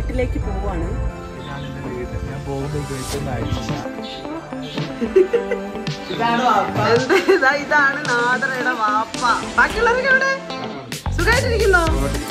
വീട്ടിലേക്ക് പോവാണ്. ഇതാണ് നാദറയുടെ വാപ്പ. ബാക്കിയുള്ളവരൊക്കെ എവിടെ? സുഖമായിട്ടിരിക്കുന്നോ?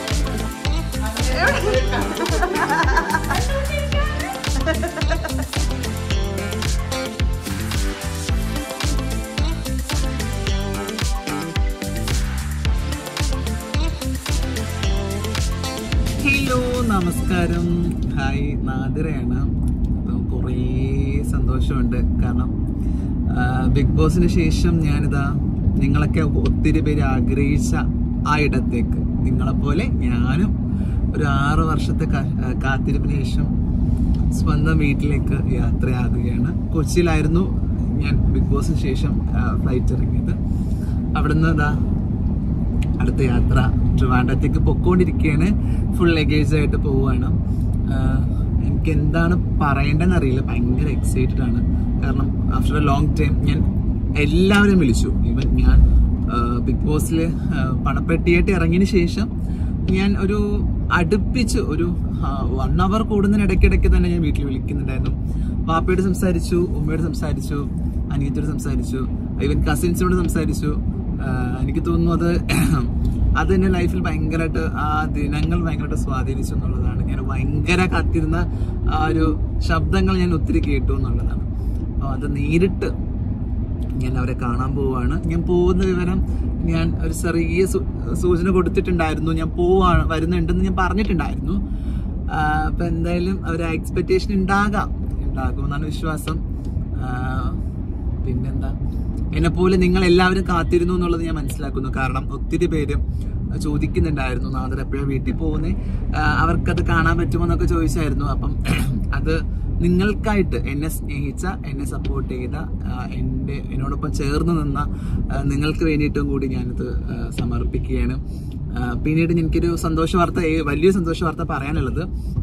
ഹലോ, നമസ്കാരം. ഹായ്, നാദിറയാണ്. കുറേ സന്തോഷമുണ്ട്. കാരണം ബിഗ് ബോസിന് ശേഷം ഞാനിതാ നിങ്ങളൊക്കെ ഒത്തിരി പേര് ആഗ്രഹിച്ച ആ ഇടത്തേക്ക്, നിങ്ങളെപ്പോലെ ഞാനും ഒരു 6 വർഷത്തെ കാത്തിരിപ്പിന് ശേഷം സ്വന്തം വീട്ടിലേക്ക് യാത്രയാകുകയാണ്. കൊച്ചിയിലായിരുന്നു ഞാൻ ബിഗ് ബോസിന് ശേഷം ഫ്ലൈറ്റ് ഇറങ്ങിയത്. അവിടുന്ന് ഇതാ അടുത്ത യാത്ര ട്രിവാൻഡ്രത്തേക്ക് പൊക്കോണ്ടിരിക്കുകയാണ്. ഫുൾ ലഗേജ് ആയിട്ട് പോവുകയാണ്. എനിക്ക് എന്താണ് പറയേണ്ടതെന്ന് അറിയില്ല. ഭയങ്കര എക്സൈറ്റഡ് ആണ്. കാരണം ആഫ്റ്റർ എ ലോങ് ടൈം ഞാൻ എല്ലാവരും വിളിച്ചു. ഈവൻ ഞാൻ ബിഗ് ബോസിൽ പണപ്പെട്ടിയായിട്ട് ഇറങ്ങിയതിന് ശേഷം ഞാൻ ഒരു അടുപ്പിച്ച് ഒരു 1 hour കൂടുന്നതിനിടയ്ക്കിടയ്ക്ക് തന്നെ ഞാൻ വീട്ടിൽ വിളിക്കുന്നുണ്ടായിരുന്നു. പാപ്പയോട് സംസാരിച്ചു, ഉമ്മയോട് സംസാരിച്ചു, അനിയത്തിയോട് സംസാരിച്ചു, ഈവൻ കസിൻസിനോട് സംസാരിച്ചു. എനിക്ക് തോന്നുന്നു അത് എൻ്റെ ലൈഫിൽ ഭയങ്കരമായിട്ട് ആ ദിനങ്ങൾ ഭയങ്കരമായിട്ട് സ്വാധീനിച്ചു എന്നുള്ളതാണ്. ഞാൻ ഭയങ്കര കാത്തിരുന്ന ആ ഒരു ശബ്ദങ്ങൾ ഞാൻ ഒത്തിരി കേട്ടു എന്നുള്ളതാണ്. അപ്പോൾ അത് നേരിട്ട് ഞാൻ അവരെ കാണാൻ പോവുകയാണ്. ഞാൻ പോകുന്ന വിവരം ഞാൻ ഒരു ചെറിയ സൂചന കൊടുത്തിട്ടുണ്ടായിരുന്നു. ഞാൻ വരുന്നുണ്ടെന്ന് ഞാൻ പറഞ്ഞിട്ടുണ്ടായിരുന്നു. അപ്പം എന്തായാലും ഒരു എക്സ്പെക്റ്റേഷൻ ഉണ്ടാകുമെന്നാണ് വിശ്വാസം. പിന്നെന്താ, എന്നെപ്പോലെ നിങ്ങൾ എല്ലാവരും കാത്തിരുന്നു എന്നുള്ളത് ഞാൻ മനസ്സിലാക്കുന്നു. കാരണം ഒത്തിരി പേര് ചോദിക്കുന്നുണ്ടായിരുന്നു, നാദർ എപ്പോഴും വീട്ടിൽ പോകുന്നേ, അവർക്കത് കാണാൻ പറ്റുമോ എന്നൊക്കെ ചോദിച്ചായിരുന്നു. അപ്പം അത് നിങ്ങൾക്കായിട്ട്, എന്നെ സ്നേഹിച്ച, എന്നെ സപ്പോർട്ട് ചെയ്ത, എന്നോടൊപ്പം ചേർന്ന് നിന്ന നിങ്ങൾക്ക് വേണ്ടിയിട്ടും കൂടി ഞാനിത് സമർപ്പിക്കുകയാണ്. പിന്നീട് എനിക്കൊരു വലിയൊരു സന്തോഷ വാർത്ത പറയാനുള്ളത്,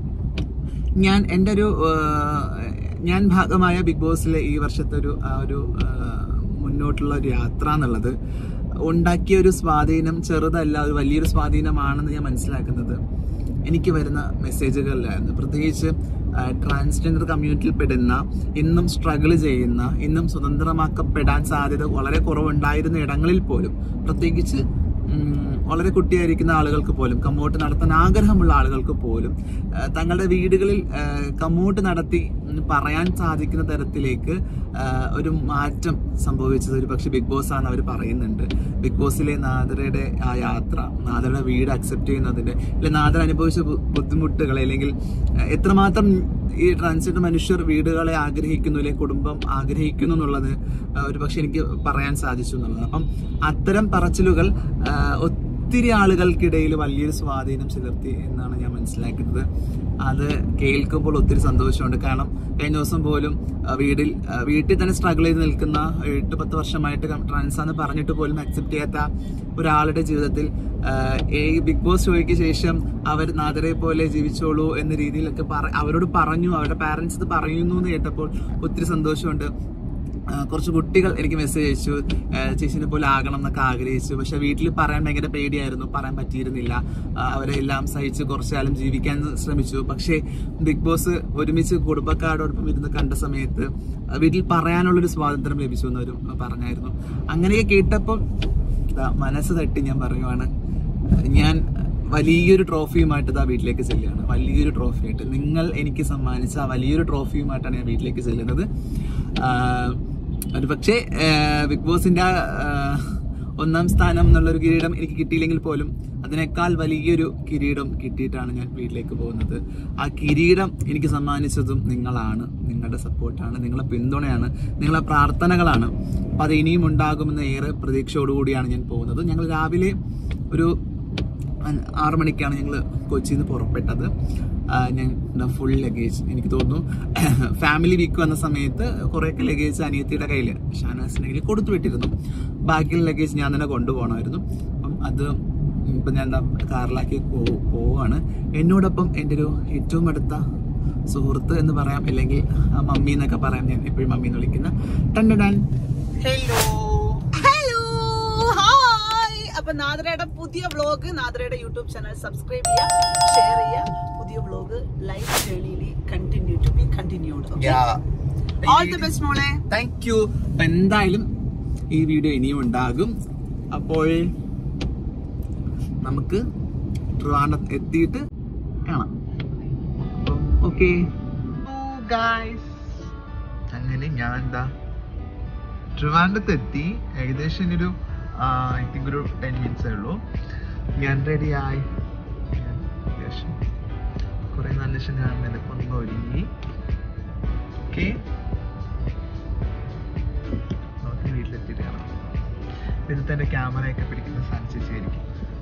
ഞാൻ ഭാഗമായ ബിഗ് ബോസിലെ ഈ വർഷത്തെ ഒരു മുന്നോട്ടുള്ള ഒരു യാത്ര എന്നുള്ളത് ഉണ്ടാക്കിയ ഒരു സ്വാധീനം ചെറുതല്ല, ഒരു വലിയൊരു സ്വാധീനമാണെന്ന് ഞാൻ മനസ്സിലാക്കുന്നത് എനിക്ക് വരുന്ന മെസ്സേജുകളിലായിരുന്നു. പ്രത്യേകിച്ച് ട്രാൻസ്ജെൻഡർ കമ്മ്യൂണിറ്റിയിൽ പെടുന്ന, ഇന്നും സ്ട്രഗിൾ ചെയ്യുന്ന, ഇന്നും സ്വതന്ത്രമാക്കപ്പെടാൻ സാധ്യത വളരെ കുറവുണ്ടായിരുന്ന ഇടങ്ങളിൽ പോലും, പ്രത്യേകിച്ച് വളരെ കുട്ടിയായിരിക്കുന്ന ആളുകൾക്ക് പോലും, കമ്മോട്ട് നടത്താൻ ആഗ്രഹമുള്ള ആളുകൾക്ക് പോലും തങ്ങളുടെ വീടുകളിൽ കമ്മോട്ട് നടത്തി പറയാൻ സാധിക്കുന്ന തരത്തിലേക്ക് ഒരു മാറ്റം സംഭവിച്ചത് ഒരു പക്ഷെ ബിഗ് ബോസ് ആണ് അവർ പറയുന്നുണ്ട്. ബിഗ് ബോസിലെ നാദറയുടെ ആ യാത്ര, നാദറയുടെ വീട് അക്സെപ്റ്റ് ചെയ്യുന്നതിൻ്റെ, അല്ലെങ്കിൽ നാദർ അനുഭവിച്ച ബുദ്ധിമുട്ടുകൾ, അല്ലെങ്കിൽ എത്രമാത്രം ഈ ട്രാൻസ്ജെൻഡർ മനുഷ്യർ വീടുകളെ ആഗ്രഹിക്കുന്നു, അല്ലെങ്കിൽ കുടുംബം ആഗ്രഹിക്കുന്നു എന്നുള്ളത് ഒരു പക്ഷെ എനിക്ക് പറയാൻ സാധിച്ചു എന്നുള്ളത്. അപ്പം അത്തരം പറച്ചിലുകൾ ഒത്തിരി ആളുകൾക്കിടയിൽ വലിയൊരു സ്വാധീനം ചെലുത്തി എന്നാണ് ഞാൻ മനസ്സിലാക്കുന്നത്. അത് കേൾക്കുമ്പോൾ ഒത്തിരി സന്തോഷമുണ്ട്. കാരണം കഴിഞ്ഞ ദിവസം പോലും വീട്ടിൽ തന്നെ സ്ട്രഗിൾ ചെയ്ത് നിൽക്കുന്ന 8-10 വർഷമായിട്ട് ട്രാൻസാന്ന് പറഞ്ഞിട്ട് പോലും അക്സെപ്റ്റ് ചെയ്യാത്ത ഒരാളുടെ ജീവിതത്തിൽ ഈ ബിഗ് ബോസ് ഷോയ്ക്ക് ശേഷം അവർ നാദറെ പോലെ ജീവിച്ചോളൂ എന്ന രീതിയിലൊക്കെ അവരോട് പറഞ്ഞു, അവരുടെ പാരൻസ് ഇത് പറയുന്നു എന്ന് കേട്ടപ്പോൾ ഒത്തിരി സന്തോഷമുണ്ട്. കുറച്ച് കുട്ടികൾ എനിക്ക് മെസ്സേജ് അയച്ചു, ചേച്ചിനെ പോലെ ആകണം എന്നൊക്കെ ആഗ്രഹിച്ചു. പക്ഷെ വീട്ടിൽ പറയാൻ ഭയങ്കര പേടിയായിരുന്നു, പറയാൻ പറ്റിയിരുന്നില്ല. അവരെ എല്ലാം സഹിച്ച് കുറച്ചു കാലം ജീവിക്കാൻ ശ്രമിച്ചു. പക്ഷേ ബിഗ് ബോസ് ഒരുമിച്ച് കുടുംബക്കാരോടൊപ്പം ഇരുന്ന് കണ്ട സമയത്ത് വീട്ടിൽ പറയാനുള്ളൊരു സ്വാതന്ത്ര്യം ലഭിച്ചു എന്നവരും പറഞ്ഞായിരുന്നു. അങ്ങനെയൊക്കെ കേട്ടപ്പോൾ മനസ്സ് തട്ടി ഞാൻ പറയുവാണ്, ഞാൻ വലിയൊരു ട്രോഫിയുമായിട്ട് ഇതാ വീട്ടിലേക്ക് ചെല്ലുകയാണ്. വലിയൊരു ട്രോഫിയായിട്ട്, നിങ്ങൾ എനിക്ക് സമ്മാനിച്ച വലിയൊരു ട്രോഫിയുമായിട്ടാണ് ഞാൻ വീട്ടിലേക്ക് ചെല്ലുന്നത്. ഒരു പക്ഷേ ബിഗ് ബോസിന്റെ 1ാം സ്ഥാനം എന്നുള്ളൊരു കിരീടം എനിക്ക് കിട്ടിയില്ലെങ്കിൽ പോലും അതിനേക്കാൾ വലിയൊരു കിരീടം കിട്ടിയിട്ടാണ് ഞാൻ വീട്ടിലേക്ക് പോകുന്നത്. ആ കിരീടം എനിക്ക് സമ്മാനിച്ചതും നിങ്ങളാണ്, നിങ്ങളുടെ സപ്പോർട്ടാണ്, നിങ്ങളുടെ പിന്തുണയാണ്, നിങ്ങളുടെ പ്രാർത്ഥനകളാണ്. അപ്പം അത് ഇനിയും ഉണ്ടാകുമെന്ന ഏറെ പ്രതീക്ഷയോടുകൂടിയാണ് ഞാൻ പോകുന്നത്. ഞങ്ങൾ രാവിലെ ഒരു 6 മണിക്കാണ് ഞങ്ങൾ കൊച്ചിയിൽ നിന്ന് പുറപ്പെട്ടത്. ഞാൻ ഫുൾ ലഗേജ്, എനിക്ക് തോന്നുന്നു ഫാമിലി വീക്ക് വന്ന സമയത്ത് കുറേയൊക്കെ ലഗേജ് അനിയത്തിയുടെ കയ്യിൽ, ഷാനാസിൻ്റെ കയ്യിൽ കൊടുത്തു വിട്ടിരുന്നു. ബാക്കിയുള്ള ലഗേജ് ഞാൻ തന്നെ കൊണ്ടുപോകണമായിരുന്നു. അപ്പം അത് ഇപ്പം ഞാൻ കാറിലാക്കി പോവുകയാണ്. എന്നോടൊപ്പം എൻ്റെ ഒരു ഏറ്റവും അടുത്ത സുഹൃത്ത് എന്ന് പറയാം, അല്ലെങ്കിൽ മമ്മി എന്നൊക്കെ പറയാം, ഞാൻ എപ്പോഴും മമ്മി എന്ന് വിളിക്കുന്ന ടണ്ടൻ. ഹലോ, ഹായ്, അപ്പൊ നാദരയുടെ പുതിയ വ്ളോഗ്, നാദരയുടെ യൂട്യൂബ് ചാനൽ സബ്സ്ക്രൈബ് ചെയ്യുക, ഷെയർ ചെയ്യുക. പുതിയ വ്ളോഗ് ലൈഫ് ജേർണിയിൽ continue to be continued. All the best മോളെ. Thank you. അപ്പൊ എന്തായാലും ഈ വീഡിയോ ഇനിയും ഉണ്ടാകും. അപ്പോൾ നമുക്ക് ട്രിവാൻഡ്രം എത്തിയിട്ട് കാണാം. ഓക്കെ ഗായ്സ്, അങ്ങനെ ഞാൻ എന്താ ട്രിവാൻഡ്രത്ത് എത്തി. ഏകദേശം ഒരു ഐ തിങ്ക് ഒരു 10 minutes ഉള്ളൂ. ഞാൻ റെഡി ആയി. കുറെ നല്ല കാണുന്നില്ല, കൊണ്ടു ഒരുങ്ങി. ഓക്കെ, നമുക്ക് വീട്ടിലെത്തിയിട്ട് കാണാം. ഇതിൽ തന്നെ ക്യാമറയൊക്കെ പിടിക്കുന്ന സാധിച്ചായിരിക്കും.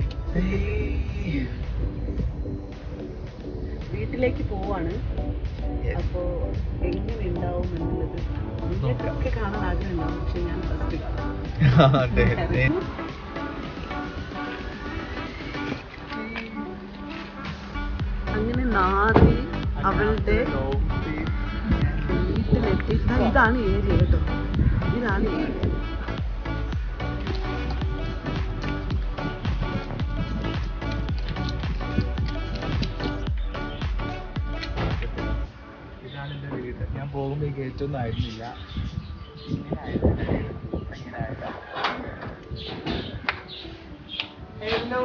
വീട്ടിലേക്ക് പോവാണ്. അപ്പോ എങ്ങനെ ഉണ്ടാവും എന്നുള്ളത് നിങ്ങൾക്കൊക്കെ കാണാൻ ആഗ്രഹം ഉണ്ടാവും. പക്ഷെ ഞാൻ ഫസ്റ്റ് കാണാം. അങ്ങനെ നാദി അവളുടെ വീട്ടിലെത്തി. ഇതാണ് ഏരിയ കേട്ടോ, ഇതാണ് ഏരിയ. ഞാൻ പോകുമ്പോ ഈ ഗേറ്റൊന്നും ആയിരുന്നില്ല. ഹലോ,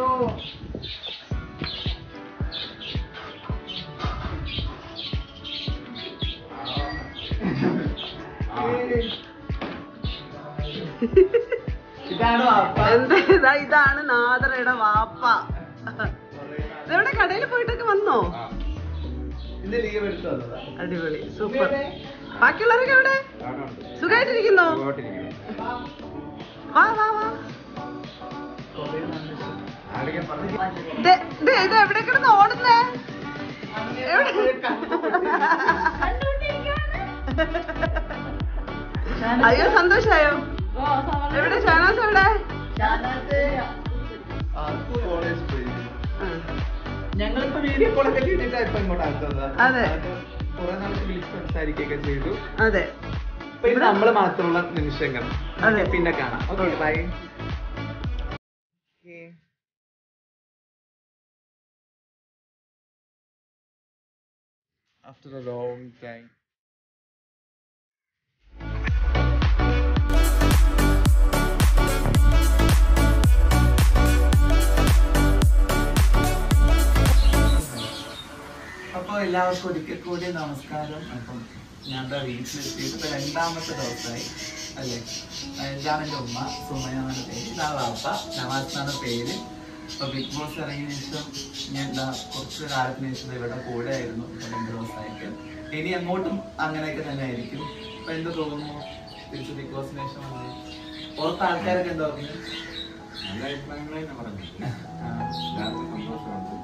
ഇതാണ് നാദരയുടെ വാപ്പ. ഇതെവിടെ കടയിൽ പോയിട്ടൊക്കെ വന്നോ? അടിപൊളി, സൂപ്പർ. ബാക്കിയുള്ളവരൊക്കെ എവിടെ? സുഖമായിട്ടിരിക്കുന്നോ? വാ വാ വാ. ഇത് എവിടെ കിടന്ന് ഓടുന്നേ? അയ്യോ, സന്തോഷായോ? എവിടെ ഷാനാസ്? എവിടെ? ഞങ്ങളിപ്പോ വീഡിയോ കോളൊക്കെ ചെയ്തിട്ടാ ഇപ്പൊ ഇങ്ങോട്ട് അടുത്തത്. അതെ, കുറെ നാൾക്ക് വിളിച്ച് സംസാരിക്കുകയൊക്കെ ചെയ്തു. അതെ, ഇത് നമ്മള് മാത്രമുള്ള നിമിഷങ്ങൾ. അതെ, പിന്നെ കാണാം. Okay, bye. After a long time. അപ്പോൾ എല്ലാവർക്കും ഒരിക്കൽ കൂടി നമസ്കാരം. അപ്പം ഞാൻ എന്താ വീട്ടിലെത്തിയിട്ട് ഇപ്പം 2ാമത്തെ ദിവസമായി അല്ലേ. ഇതാണ് എൻ്റെ ഉമ്മ, സുമയ എന്നാണ് പേര്. ഇതാണ് വാപ്പ, നവാസ് എന്നാണ് പേര്. ഇപ്പോൾ ബിഗ് ബോസ് ഇറങ്ങിയ ശേഷം ഞാൻ എന്താ കുറച്ച് കാലത്തിന് ശേഷം ഇവിടെ കൂടെ ആയിരുന്നു. ഇപ്പോൾ 2 ദിവസമായിട്ട്. ഇനി അങ്ങോട്ടും അങ്ങനെയൊക്കെ തന്നെ ആയിരിക്കും. ഇപ്പം എന്ത് തോന്നുന്നു തിരിച്ച് ബിഗ് ബോസിന് ശേഷം വന്നത്? പുറത്ത് ആൾക്കാരൊക്കെ എന്താ പറഞ്ഞു? നല്ല അഭിപ്രായങ്ങൾ തന്നെ പറഞ്ഞു. സന്തോഷമുണ്ട്.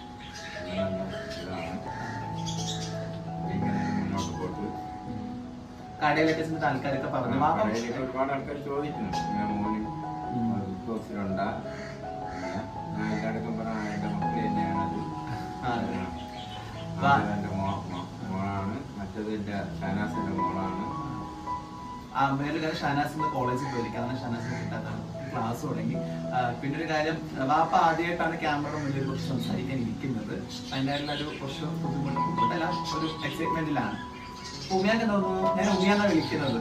മുന്നോട്ട് പോയിട്ട് കടയിലൊക്കെ ചെന്നിട്ട് ആൾക്കാരൊക്കെ പറഞ്ഞു. ഒരുപാട് ആൾക്കാർ ചോദിക്കുന്നു, മോന് ബിഗ് ബോസിലുണ്ടാ? ഞാൻ എല്ലായിടത്തും പറഞ്ഞ എന്റെ മക്കൾ തന്നെയാണത്. എന്റെ മോളാണ്, മറ്റേത് എന്റെ ഷാനാസിന്റെ മോളാണ്. വേറൊരു കാര്യം, ഷാനാസിന്റെ കോളേജിൽ പോയി. കാരണം ഷാനാസിന് കിട്ടാത്താണ് ക്ലാസ് തുടങ്ങി. പിന്നെ ഒരു കാര്യം, വാപ്പ ആദ്യമായിട്ടാണ് ക്യാമറ മുന്നിൽ കുറിച്ച് സംസാരിക്കാൻ ഇരിക്കുന്നത്. അതിൻ്റെ ഒരു കുറച്ച് ബുദ്ധിമുട്ടല്ല, ഒരു എക്സൈറ്റ്മെന്റിലാണ്. ഉമിയാക്ക് തോന്നുന്നു, ഞാൻ ഉമിയാന്നാ വിളിക്കുന്നത്.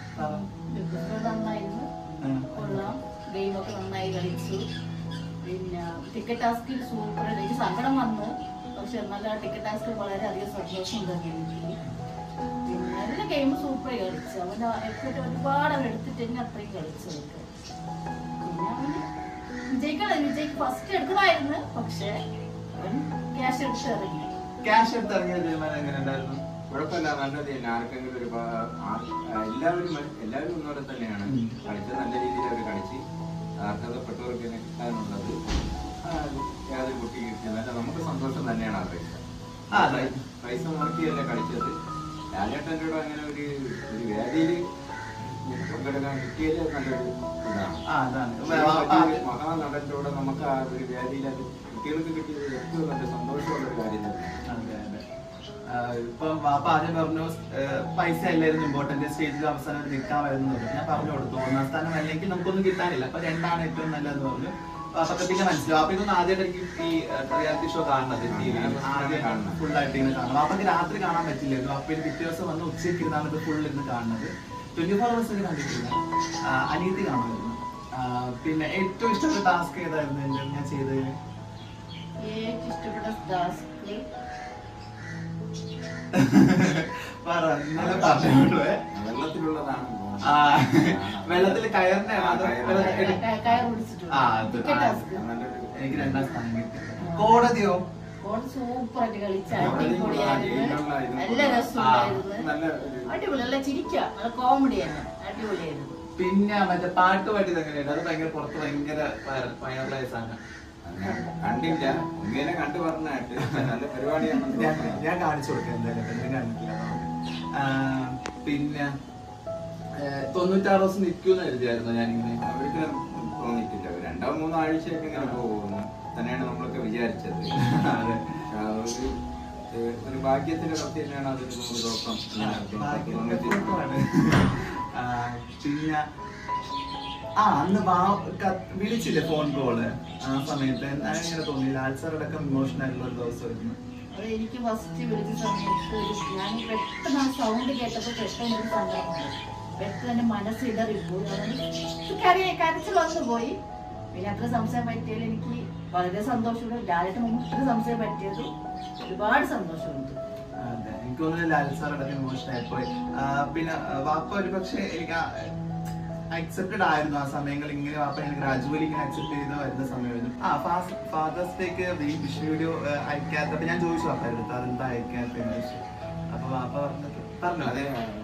ഗെയിമൊക്കെ നന്നായി കളിച്ചു. പിന്നെ ടിക്കറ്റ് ടാസ്കിൽ സൂപ്പർ. എനിക്ക് സങ്കടം വന്നു, പക്ഷെ എന്നാലും ആ ടിക്കറ്റ് ടാസ്കിൽ വളരെയധികം സന്തോഷം ഉണ്ടാക്കി എനിക്ക്. പിന്നെ നല്ല ഗെയിം സൂപ്പർ കളിച്ചു. അവൻ്റെ എഫേർട്ട് ഒരുപാട് അവൻ എടുത്തിട്ട് തന്നെ അത്രയും കളിച്ചതൊക്കെ. പിന്നെ വിജയ്ക്ക് ഫസ്റ്റ് എടുക്കണമായിരുന്നു, പക്ഷെ അവൻ ക്യാഷ് എടുത്ത് ഇറങ്ങി. ക്യാഷ് എടുത്ത് ഇറങ്ങിയ തീരുമാനം എങ്ങനെ ഉണ്ടായിരുന്നു? കുഴപ്പമില്ല, നല്ലത് തന്നെ. ആർക്കെങ്കിലും ഒരു എല്ലാവരും ഒന്നുകൂടെ തന്നെയാണ് കളിച്ചത്. നല്ല രീതിയിൽ അവർ കളിച്ച് അർഹതപ്പെട്ടവർക്ക് തന്നെ കിട്ടാനുള്ളത് യാതൊരു കുട്ടി കിട്ടില്ല. നമുക്ക് സന്തോഷം തന്നെയാണ് ആ പൈസ മുടക്കിയല്ലേ കളിച്ചത്. ലാലേട്ടൻ്റെ കൂടെ അങ്ങനെ ഒരു വേദിയിൽ പങ്കെടുക്കാൻ കിട്ടിയത് നല്ലൊരു ഇതാണ്. മഹാനടൻ്റെ കൂടെ നമുക്ക് ആ ഒരു വേദിയിൽ അത് കുട്ടികൾക്ക് കിട്ടിയത് ഏറ്റവും നല്ല സന്തോഷമുള്ളൊരു കാര്യം തന്നെയാണ്. ഇപ്പം വാപ്പ ആദ്യം പറഞ്ഞു പൈസ അല്ലായിരുന്നു ഇമ്പോർട്ടന്റ്, സ്റ്റേജിൽ അവസാനം നിൽക്കാമായിരുന്നു. ഞാൻ പറഞ്ഞു കൊടുത്തു 1ാം സ്ഥാനം അല്ലെങ്കിൽ നമുക്കൊന്നും കിട്ടാനില്ല, അപ്പൊ 2 ഏറ്റവും നല്ലതെന്ന് പറഞ്ഞു. പിന്നെ മനസ്സിലാവും. അപ്പൊ ഇതൊന്നും ആദ്യമായിട്ട് എനിക്ക് ഈ റിയാലിറ്റി ഷോ കാണുന്നത് ആദ്യം ഫുള്ളായിട്ട് ഇങ്ങനെ കാണണം. അപ്പൊ രാത്രി കാണാൻ പറ്റില്ലായിരുന്നു. അപ്പൊ പിറ്റേ ദിവസം വന്ന് ഉച്ചയ്ക്ക് ഇരുന്നാണ് ഇത് ഫുൾ ഇരുന്ന് കാണുന്നത്. 24 hours കണ്ടിട്ടില്ല. അനീതി കാണുമായിരുന്നു. പിന്നെ ഏറ്റവും ഇഷ്ടപ്പെട്ട ടാസ്ക് ഏതായിരുന്നു ഞാൻ ചെയ്തതിന്? ഏറ്റവും ഇഷ്ടപ്പെട്ട ടാസ്ക് വെള്ളത്തിലുള്ളതാണ്. വെള്ളത്തിൽ കയറിന്റെ എനിക്ക് 2ാം സ്ഥാനം കിട്ടി. കോടതിയോ? സൂപ്പറായിട്ട് കളിച്ച അടിപൊളിയായിരുന്നു. നല്ല രസമുണ്ടായിരുന്നു. അടിപൊളി, നല്ല ചിരിക്കുക, നല്ല കോമഡിയാണ്, അടിപൊളിയായിരുന്നു. പിന്നെ മറ്റേ പാട്ട് പാട്ടിയത് എങ്ങനെയുണ്ട്? അത് ഭയങ്കര പുറത്ത് ഭയങ്കര വൈറലായ സാധനം. കണ്ടില്ല, ഇങ്ങനെ കണ്ടു പറഞ്ഞായിട്ട് നല്ല പരിപാടിയാണ്. ഞാൻ കാണിച്ചു കൊടുക്കാം എന്തായാലും, കണ്ടിട്ടില്ല. പിന്നെ 96 ദിവസം നിൽക്കൂന്ന് കരുതിയായിരുന്നു ഞാനിങ്ങനെ. അവർക്ക് തോന്നിയിട്ടില്ല, 2-3 ആഴ്ചയൊക്കെ ഇങ്ങനെ പോകുന്നു തന്നെയാണ് നമ്മളൊക്കെ വിചാരിച്ചത്. ഒരു ഭാഗ്യത്തിന്റെ കത്തി തന്നെയാണ് അതിന് 100 ദിവസം. പിന്നെ അന്ന് വിളിച്ചില്ലേ ഫോൺ കോള്? ആ സമയത്ത് അങ്ങനെ തോന്നി ലാൽ സാറോടൊക്കെ ഇമോഷണൽ ആയിട്ടുള്ള ഒരു ദിവസമായിരുന്നു. അത് എനിക്ക് ഫസ്റ്റ് വിളിച്ച സമയത്ത് ഞാൻ പെട്ടെന്ന് ആ സൗണ്ട് കേട്ടപ്പോൾ പെട്ടെന്ന് ഒരു സങ്കടമുണ്ട്. പെട്ടെന്ന് എന്റെ മനസ്സിടറിപ്പോയി, കരച്ചിൽ വന്നു പോയി. പിന്നെ അത്ര സംശയം പറ്റിയാൽ എനിക്ക് വളരെ സന്തോഷമുണ്ട്. ലാലിട്ട് മുമ്പ് ഇത്ര സംശയം പറ്റിയത് ഒരുപാട് സന്തോഷമുണ്ട്. അതെ, എനിക്ക് തോന്നുന്നു ലാൽ സാറോടൊക്കെ ഇമോഷണൽ ആയിപ്പോയി. പിന്നെ വാപ്പ ഒരു പക്ഷെ എനിക്ക് അക്സെപ്റ്റഡ് ആയിരുന്നു ആ സമയങ്ങൾ. ഇങ്ങനെ വാപ്പ ഇങ്ങനെ ഗ്രാജുവലി ഇങ്ങനെ അക്സെപ്റ്റ് ചെയ്ത് വരുന്ന സമയമായിരുന്നു. ഫാദേഴ്സ് ഡേക്ക് വിഷ് വീഡിയോ അയക്കാത്തപ്പോ ഞാൻ ചോദിച്ചു വാപ്പ എടുത്ത് അതെന്താ അയക്കാത്തെന്ന് ചോദിച്ചു. അപ്പൊ വാപ്പ പറഞ്ഞു അതെ,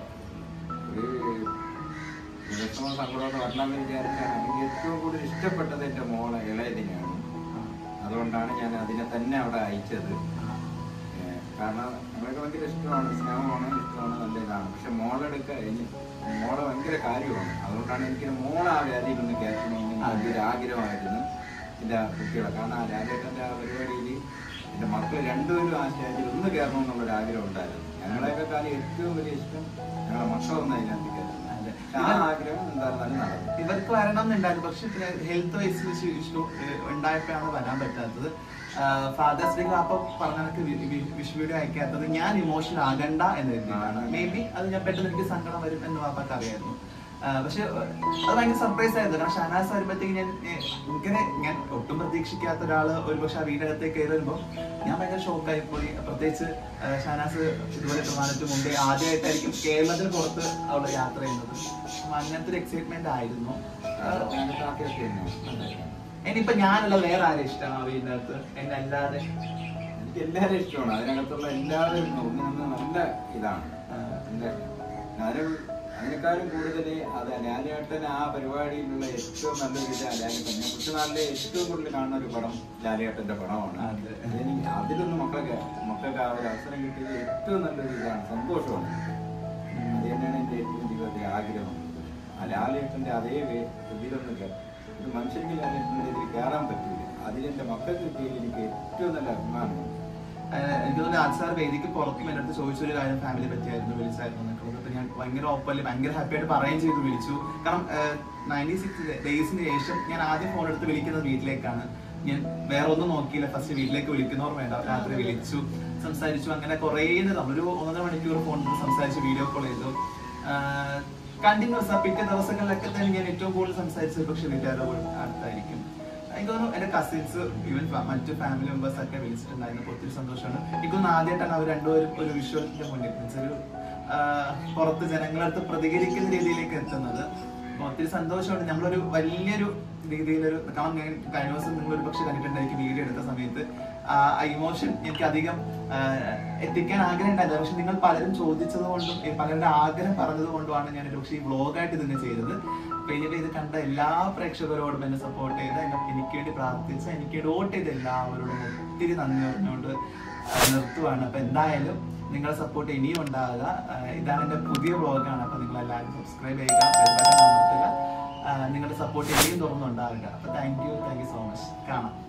സങ്കടമൊക്കെ വരണമെന്ന് വിചാരിച്ചാണ്. എനിക്ക് ഏറ്റവും കൂടുതൽ ഇഷ്ടപ്പെട്ടത് എന്റെ മോളെ ഇളയതിനെയാണ്. അതുകൊണ്ടാണ് ഞാൻ അതിനെ തന്നെ അവിടെ അയച്ചത്. കാരണം നമ്മളൊക്കെ ഭയങ്കര ഇഷ്ടമാണ്, സ്നേഹമാണ്, ഇഷ്ടമാണ്, നല്ല ഇതാണ്. പക്ഷെ മോളെ ഭയങ്കര കാര്യമാണ്. അതുകൊണ്ടാണ് എനിക്ക് മോളെ ആ വ്യാധിയിലൊന്ന് കയറ്റണമെന്ന് വലിയൊരു ആഗ്രഹമായിരുന്നു എൻ്റെ കുട്ടികളെ. കാരണം ആ രാജേട്ടൻ്റെ ആ പരിപാടിയിൽ എൻ്റെ മക്കൾ രണ്ടുപേരും ആ സ്റ്റേജിൽ ഒന്ന് കയറണമെന്നുള്ളൊരു ആഗ്രഹം ഉണ്ടായിരുന്നു. ഞങ്ങളെയൊക്കെ കാലം ഏറ്റവും വലിയ ഇഷ്ടം ഞങ്ങളെ മക്കളൊന്നും അതിനകത്ത് കയറുന്നത്. ആ ആഗ്രഹം എന്തായാലും നടന്നു. ഇവർക്ക് വരണം എന്നുണ്ടായിരുന്നു, പക്ഷെ ഹെൽത്ത് വൈസ് ഇഷ്യൂ ഉണ്ടായപ്പോഴാണ് വരാൻ പറ്റാത്തത്. ഫാദേഴ്സ് ഡേക്ക് അപ്പൊ പറഞ്ഞ വിഷ് വീഡിയോ അയക്കാത്തത് ഞാൻ ഇമോഷണൽ ആകണ്ട എന്ന് കരുതിയാണ്. മേ ബി അത് ഞാൻ പെട്ടെന്ന് എനിക്ക് സങ്കടം വരും എന്ന് വാപ്പക്ക് അറിയായിരുന്നു. പക്ഷെ അത് ഭയങ്കര സർപ്രൈസ് ആയിരുന്നു. കാരണം ഷാനാസ് വരുമ്പോഴത്തേക്ക് ഞാൻ ഒട്ടും പ്രതീക്ഷിക്കാത്ത ഒരാള് ഒരുപക്ഷെ ആ വീടിനകത്തേക്ക് കയറി വരുമ്പോൾ ഞാൻ ഭയങ്കര ഷോക്കായി പോയി. പ്രത്യേകിച്ച് ഷാനാസ് ഇതുപോലെ പ്രധാനത്തിന് മുമ്പേ ആദ്യമായിട്ടായിരിക്കും കേരളത്തിന് പുറത്ത് അവിടെ യാത്ര ചെയ്യുന്നത്. അങ്ങനത്തെ ഒരു എക്സൈറ്റ്മെന്റ് ആയിരുന്നു. ഇനിയിപ്പോ ഞാനുള്ള വേറെ ആരെ ഇഷ്ടമാണ് ആ വീടിനകത്ത്? എന്നെ അല്ലാതെ എനിക്ക് എല്ലാവരും ഇഷ്ടമാണ്. അതിനകത്തുള്ള എല്ലാവരും നല്ല ഇതാണ്. അതിനേക്കാളും കൂടുതൽ ലാലേട്ടൻ ആ പരിപാടിയിലുള്ള ഏറ്റവും നല്ലൊരു ഇത് ലാലേട്ടൻ കുട്ടനാട്ടിലെ ഏറ്റവും കൂടുതൽ കാണുന്ന ഒരു പടം ലാലേട്ടന്റെ പടമാണ്. അതിലൊന്നും മക്കൾക്ക് ആ ഒരു അവസരം കിട്ടിയത് ഏറ്റവും നല്ലൊരു ഇതാണ്, സന്തോഷമാണ്. അത് തന്നെയാണ് എൻ്റെ ഏറ്റവും ജീവിതത്തിലെ ആഗ്രഹം. ആ ലാലേട്ടന്റെ അതേ ഇതിലൊന്നും ഒരു മനുഷ്യർക്ക് ലാലേട്ടൻ്റെ ഇതിൽ കയറാൻ പറ്റില്ല. അതിലെൻ്റെ മക്കൾക്ക് കിട്ടിയതിൽ എനിക്ക് ഏറ്റവും നല്ല അഭിമാനമാണ്. എനിക്ക് തോന്നുന്നു ആൻസാർ വേദിക്ക് പുറത്തും എൻ്റെ അടുത്ത് ചോദിച്ചൊരു കാര്യം ഫാമിലിയെ പറ്റിയായിരുന്നു, വിളിച്ചായിരുന്നു എന്നൊക്കെ. അപ്പൊ ഞാൻ ഭയങ്കര ഓപ്പൺലി ഭയങ്കര ഹാപ്പി ആയിട്ട് പറയുകയും ചെയ്തു, വിളിച്ചു. കാരണം 96 ഡേയ്സിന് ശേഷം ഞാൻ ആദ്യം ഫോൺ എടുത്ത് വിളിക്കുന്നത് വീട്ടിലേക്കാണ്. ഞാൻ വേറെ ഒന്നും നോക്കിയില്ല, ഫസ്റ്റ് വീട്ടിലേക്ക് വിളിക്കുന്നവർ വേണ്ട. രാത്രി വിളിച്ചു, സംസാരിച്ചു. അങ്ങനെ കുറേ നമ്മളൊരു 1.5 മണിക്കൂർ ഫോൺ സംസാരിച്ച് വീഡിയോ കോൾ ചെയ്തു. കണ്ടിന്യൂസ് പിറ്റേ ദിവസങ്ങളിലൊക്കെ തന്നെ ഞാൻ ഏറ്റവും കൂടുതൽ സംസാരിച്ചത് പക്ഷെ വീട്ടുകാരുടെ അടുത്തായിരിക്കും. എനിക്ക് തോന്നുന്നു എൻ്റെ കസിൻസ് ഈവൻ മറ്റു ഫാമിലി മെമ്പേഴ്സ് ഒക്കെ വിളിച്ചിട്ടുണ്ടായിരുന്നു. ഒത്തിരി സന്തോഷമാണ്. എനിക്ക് തോന്നുന്നു ആദ്യമായിട്ടാണ് അവർ രണ്ടുപേരും ഒരു വിഷ്വലിന്റെ മുന്നിൽ ഒരു പുറത്ത് ജനങ്ങളടുത്ത് പ്രതികരിക്കുന്ന രീതിയിലേക്ക് എത്തുന്നത്. അപ്പൊ ഒത്തിരി സന്തോഷമുണ്ട്. നമ്മളൊരു വലിയൊരു രീതിയിലൊരു കാരണം ഞാൻ കഴിഞ്ഞ ദിവസം നിങ്ങളൊരു പക്ഷെ കണ്ടിട്ടുണ്ടായിരിക്കും വീഡിയോ എടുത്ത സമയത്ത് ആ ഇമോഷൻ എനിക്ക് അധികം എത്തിക്കാൻ ആഗ്രഹം ഉണ്ടായില്ല. പക്ഷെ നിങ്ങൾ പലരും ചോദിച്ചത് കൊണ്ടും പലരുടെ ആഗ്രഹം പറഞ്ഞത് കൊണ്ടുമാണ് ഞാൻ പക്ഷേ ഈ വ്ളോഗായിട്ട് ഇതിനെ ചെയ്തത്. പിന്നീട് ഇത് കണ്ട എല്ലാ പ്രേക്ഷകരോടും എന്നെ സപ്പോർട്ട് ചെയ്ത് എനിക്ക് വേണ്ടി പ്രാർത്ഥിച്ച് എനിക്ക് വേണ്ടി വോട്ട് ചെയ്ത എല്ലാവരോടും ഒത്തിരി നന്ദി പറഞ്ഞുകൊണ്ട് നിർത്തുവാണ്. അപ്പൊ എന്തായാലും നിങ്ങളെ സപ്പോർട്ട് ഇനിയും ഉണ്ടാകുക. ഇതാണ് എൻ്റെ പുതിയ വ്ളോഗാണ്. അപ്പൊ നിങ്ങൾ എല്ലാവരും സബ്സ്ക്രൈബ് ചെയ്യുക, ബെൽ ബട്ടൺ അമർത്തുക. നിങ്ങളുടെ സപ്പോർട്ട് ഇനിയും തുറന്നുണ്ടാകുക. അപ്പൊ താങ്ക് യു സോ മച്ച്. കാണാം.